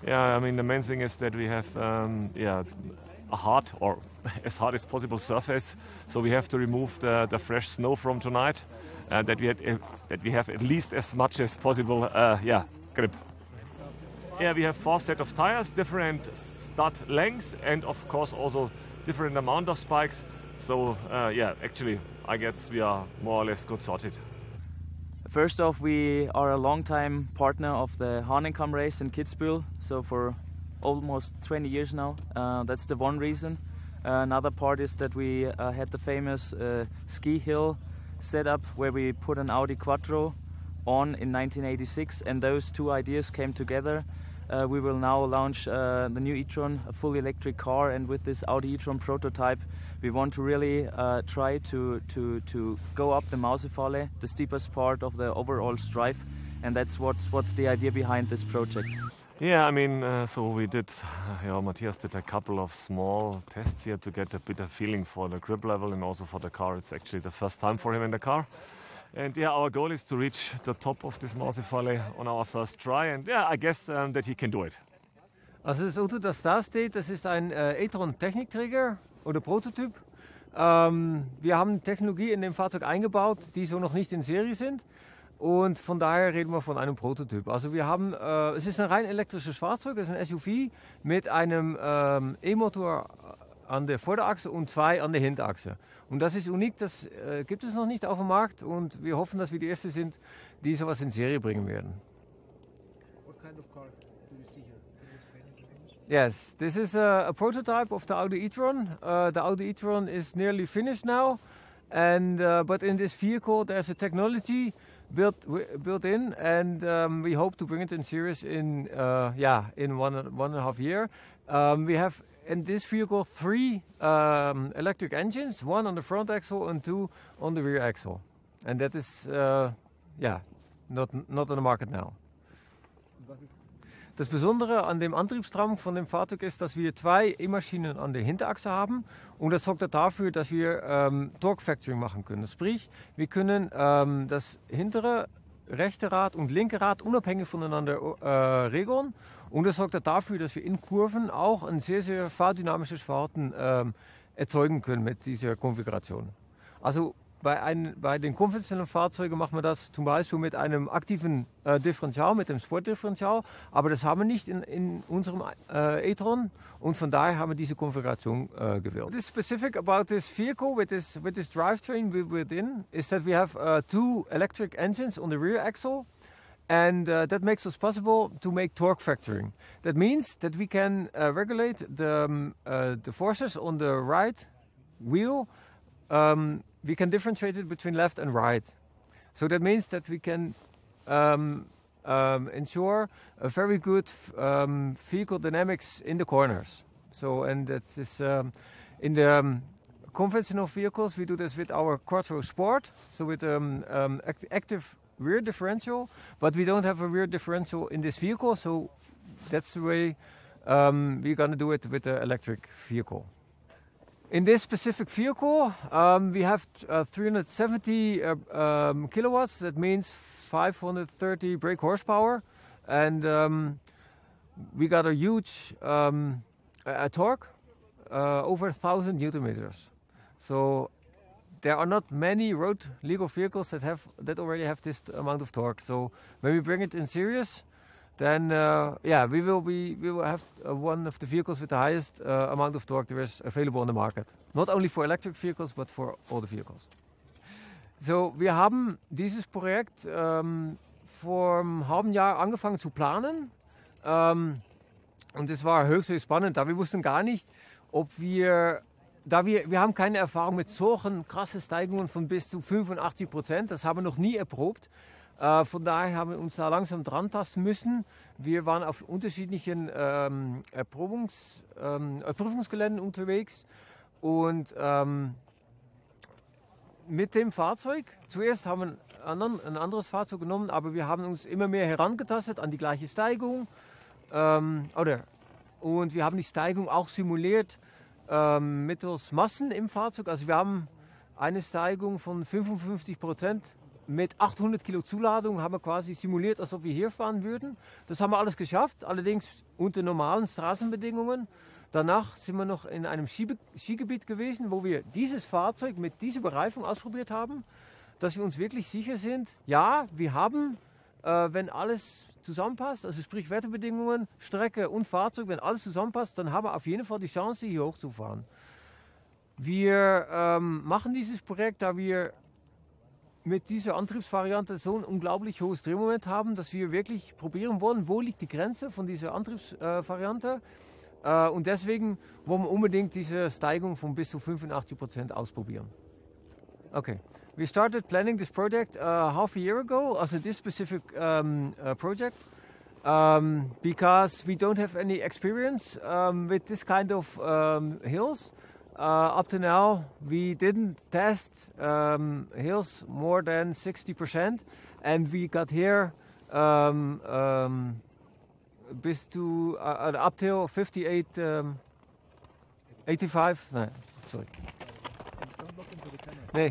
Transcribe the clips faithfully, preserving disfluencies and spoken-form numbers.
Yeah, I mean the main thing is that we have um, yeah a hard or as hard as possible surface, so we have to remove the, the fresh snow from tonight, uh, that we had, uh, that we have at least as much as possible uh, yeah grip. Yeah, we have four set of tires, different stud lengths, and of course also different amount of spikes. So uh, yeah, actually I guess we are more or less good sorted. First off, we are a long-time partner of the Hahnenkamm race in Kitzbühel, so for almost twenty years now. Uh, that's the one reason. Uh, another part is that we uh, had the famous uh, ski hill setup where we put an Audi Quattro on in nineteen eighty-six, and those two ideas came together. Uh, we will now launch uh, the new e-tron, a fully electric car, and with this Audi e-tron prototype we want to really uh, try to, to, to go up the Mausefalle, the steepest part of the overall strive, and that's what's, what's the idea behind this project. Yeah, I mean, uh, so we did, uh, you know, Matthias did a couple of small tests here to get a bit of feeling for the grip level and also for the car. It's actually the first time for him in the car. And yeah, our goal is to reach the top of this Mausefalle on our first try. And yeah, I guess um, that he can do it. Also das Auto, das da steht, das ist ein äh, e-tron Technikträger oder Prototyp. Ähm, wir haben Technologie in dem Fahrzeug eingebaut, die so noch nicht in Serie sind. Und von daher reden wir von einem Prototyp. Also wir haben, äh, es ist ein rein elektrisches Fahrzeug, es ist ein S U V mit einem ähm, E-Motor an der Vorderachse und zwei an der Hinterachse. Und das ist unik, das äh, gibt es noch nicht auf dem Markt und wir hoffen, dass wir die Ersten sind, die sowas in Serie bringen werden. What kind of car do you see here? Can you explain it in English? Yes, this is a, a prototype of the Audi e-tron. Uh, the Audi e-tron is nearly finished now, and uh, but in this vehicle there's a technology built built in, and um, we hope to bring it in series in uh, yeah in one one and a half year. Um, we have in this vehicle three um, electric engines, one on the front axle and two on the rear axle, and that is uh, yeah not not on the market now. Das Besondere an dem Antriebsstrang von dem Fahrzeug ist, dass wir zwei E-Maschinen an der Hinterachse haben und das sorgt dafür, dass wir ähm, Torque Factoring machen können. Sprich, wir können ähm, das hintere, rechte Rad und linke Rad unabhängig voneinander äh, regeln und das sorgt dafür, dass wir in Kurven auch ein sehr, sehr fahrdynamisches Verhalten ähm, erzeugen können mit dieser Konfiguration. Also Bei, ein, bei den konventionellen Fahrzeugen machen wir das zum Beispiel mit einem aktiven äh, Differential, mit dem Sportdifferential, aber das haben wir nicht in, in unserem äh, e-tron und von daher haben wir diese Konfiguration äh, gewählt. What is specific about this vehicle with this, with this drivetrain within is that we have uh, two electric engines on the rear axle, and uh, that makes us possible to make torque factoring. That means that we can uh, regulate the, um, uh, the forces on the right wheel. Um, we can differentiate it between left and right. So that means that we can um, um, ensure a very good um, vehicle dynamics in the corners. So, and that is um, in the um, conventional vehicles, we do this with our Quattro Sport, so with um, um, act active rear differential, but we don't have a rear differential in this vehicle, so that's the way um, we're going to do it with the electric vehicle. In this specific vehicle, um, we have uh, three hundred seventy uh, um, kilowatts. That means five hundred thirty brake horsepower, and um, we got a huge um, a torque, uh, over one thousand newton meters. So there are not many road legal vehicles that have that already have this amount of torque. So when we bring it in series, then uh, yeah, we will be we will have uh, one of the vehicles with the highest uh, amount of torque there is available on the market. Not only for electric vehicles, but for all the vehicles. So, wir haben dieses Projekt ähm, vor einem halben Jahr angefangen zu planen. Ähm, und es war höchst, höchst spannend, da wir wussten gar nicht, ob wir, da wir, wir haben keine Erfahrung mit solchen krassen Steigungen von bis zu fünfundachtzig Prozent. Das haben wir noch nie erprobt. Uh, von daher haben wir uns da langsam dran tasten müssen. Wir waren auf unterschiedlichen ähm, Erprobungs, ähm, Prüfungsgeländen unterwegs und ähm, mit dem Fahrzeug, zuerst haben wir ein, ein anderes Fahrzeug genommen, aber wir haben uns immer mehr herangetastet an die gleiche Steigung ähm, oder, und wir haben die Steigung auch simuliert ähm, mittels Massen im Fahrzeug. Also wir haben eine Steigung von fünfundfünfzig Prozent mit achthundert Kilo Zuladung haben wir quasi simuliert, als ob wir hier fahren würden. Das haben wir alles geschafft, allerdings unter normalen Straßenbedingungen. Danach sind wir noch in einem Ski Skigebiet gewesen, wo wir dieses Fahrzeug mit dieser Bereifung ausprobiert haben, dass wir uns wirklich sicher sind, ja, wir haben, äh, wenn alles zusammenpasst, also sprich Wetterbedingungen, Strecke und Fahrzeug, wenn alles zusammenpasst, dann haben wir auf jeden Fall die Chance, hier hochzufahren. Wir ähm, machen dieses Projekt, da wir mit dieser Antriebsvariante so ein unglaublich hohes Drehmoment haben, dass wir wirklich probieren wollen, wo liegt die Grenze von dieser Antriebsvariante. Äh, und deswegen wollen wir unbedingt diese Steigung von bis zu fünfundachtzig Prozent ausprobieren. Okay. We started planning this project uh, half a year ago, as a this specific um, uh, project, um, because we don't have any experience um, with this kind of um, hills. Uh, up to now, we didn't test um, hills more than sixty percent, and we got here um, um, bis to uh, an up till fifty-eight, um, eighty-five. No, sorry. Don't look into the camera. Nee.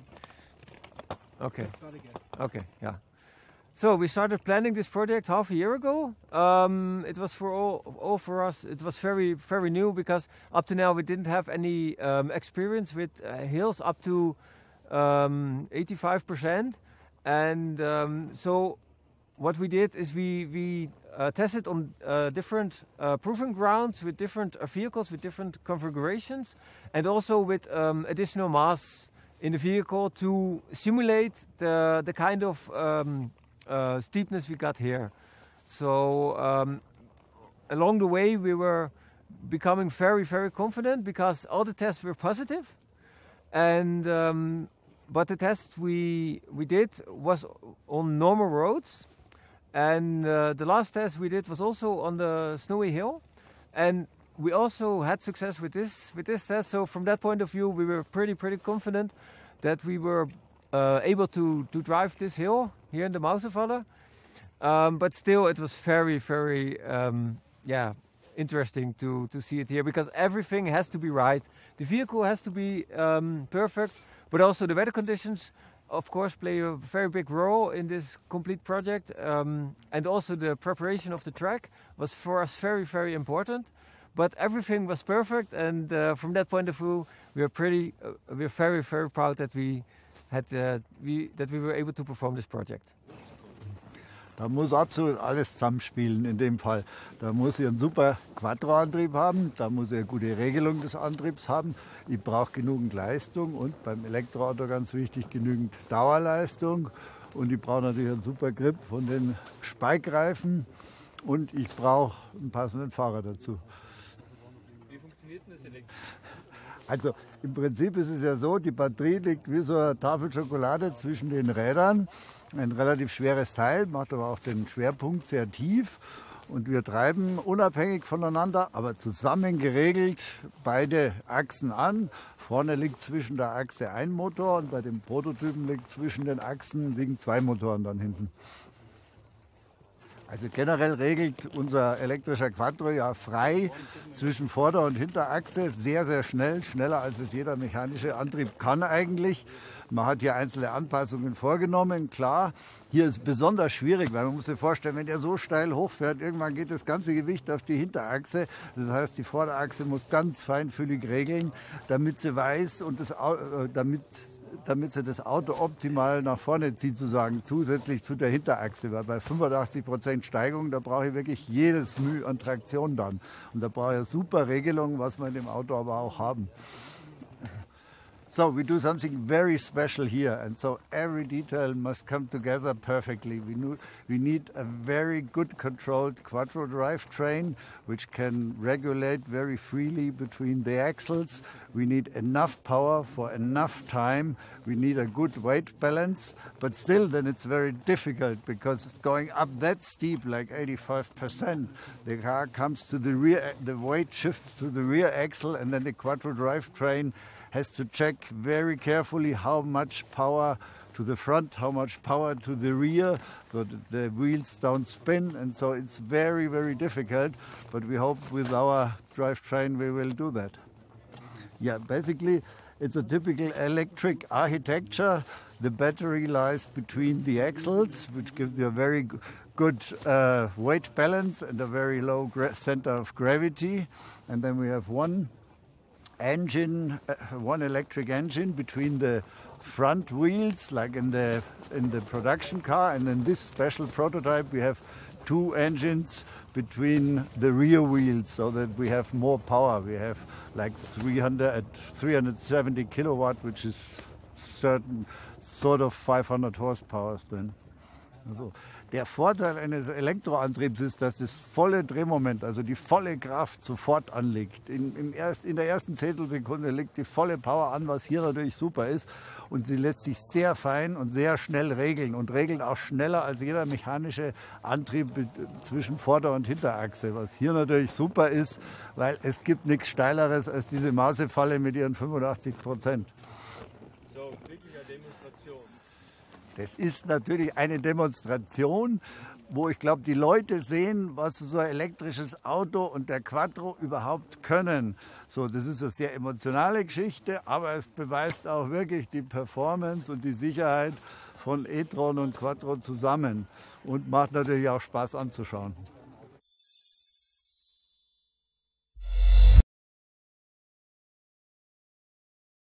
Okay. Start again. Okay, yeah. So we started planning this project half a year ago. Um, it was for all, all for us. It was very, very new because up to now we didn't have any um, experience with uh, hills up to um, eighty-five percent. And um, so what we did is we we uh, tested on uh, different uh, proving grounds with different uh, vehicles with different configurations, and also with um, additional mass in the vehicle to simulate the, the kind of um, uh, steepness we got here. So um, along the way we were becoming very, very confident because all the tests were positive. And um, but the test we, we did was on normal roads. And uh, the last test we did was also on the snowy hill. And we also had success with this with this test. So from that point of view, we were pretty pretty confident that we were uh, able to to drive this hill here in the Mauserfalle. Um, but still, it was very very um, yeah interesting to to see it here because everything has to be right. The vehicle has to be um, perfect, but also the weather conditions, of course, play a very big role in this complete project. Um, and also the preparation of the track was for us very very important. But everything was perfect, and uh, from that point of view, we are pretty, uh, we are very, very proud that we had, uh, we that we were able to perform this project. Da muss absolut alles zusammenspielen in dem Fall. Da muss ich einen super Quattro-Antrieb haben, da muss ich eine gute Regelung des Antriebs haben. Ich brauche genügend Leistung und beim Elektroauto ganz wichtig genügend Dauerleistung. Und ich brauche natürlich einen super Grip von den Speikreifen und ich brauche einen passenden Fahrer dazu. Also im Prinzip ist es ja so, die Batterie liegt wie so eine Tafel Schokolade zwischen den Rädern. Ein relativ schweres Teil, macht aber auch den Schwerpunkt sehr tief. Und wir treiben unabhängig voneinander, aber zusammen geregelt beide Achsen an. Vorne liegt zwischen der Achse ein Motor und bei dem Prototypen liegt zwischen den Achsen liegen zwei Motoren dann hinten. Also generell regelt unser elektrischer Quattro ja frei zwischen Vorder- und Hinterachse, sehr, sehr schnell, schneller als es jeder mechanische Antrieb kann eigentlich. Man hat hier einzelne Anpassungen vorgenommen, klar. Hier ist es besonders schwierig, weil man muss sich vorstellen, wenn der so steil hochfährt, irgendwann geht das ganze Gewicht auf die Hinterachse. Das heißt, die Vorderachse muss ganz feinfühlig regeln, damit sie weiß und das, damit damit sie das Auto optimal nach vorne zieht, sozusagen, zusätzlich zu der Hinterachse. Weil bei fünfundachtzig Prozent Steigung, da brauche ich wirklich jedes Mühe an Traktion dann. Und da brauche ich eine super Regelung, was wir in dem Auto aber auch haben. So we do something very special here, and so every detail must come together perfectly. We, knew, we need a very good controlled quattro drivetrain, which can regulate very freely between the axles. We need enough power for enough time. We need a good weight balance, but still then it's very difficult because it's going up that steep, like eighty-five percent. The car comes to the rear, the weight shifts to the rear axle, and then the quattro drivetrain has to check very carefully how much power to the front, how much power to the rear, so that the wheels don't spin, and so it's very, very difficult, but we hope with our drivetrain we will do that. Yeah, basically It's a typical electric architecture. The battery lies between the axles, which gives you a very good uh, weight balance and a very low center of gravity. And then we have one engine, uh, one electric engine between the front wheels, like in the in the production car, and in this special prototype we have two engines between the rear wheels, so that we have more power. We have like three hundred, three hundred seventy kilowatt, which is certain sort of five hundred horsepower then. Also, der Vorteil eines Elektroantriebs ist, dass das volle Drehmoment, also die volle Kraft sofort anliegt. In, im erst, in der ersten Zehntelsekunde liegt die volle Power an, was hier natürlich super ist. Und sie lässt sich sehr fein und sehr schnell regeln und regelt auch schneller als jeder mechanische Antrieb zwischen Vorder- und Hinterachse, was hier natürlich super ist, weil es gibt nichts Steileres als diese Mausefalle mit ihren fünfundachtzig Prozent. So, wirklich eine Demonstration. Das ist natürlich eine Demonstration, wo ich glaube, die Leute sehen, was so ein elektrisches Auto und der Quattro überhaupt können. So, das ist eine sehr emotionale Geschichte, aber es beweist auch wirklich die Performance und die Sicherheit von e-tron und Quattro zusammen und macht natürlich auch Spaß anzuschauen.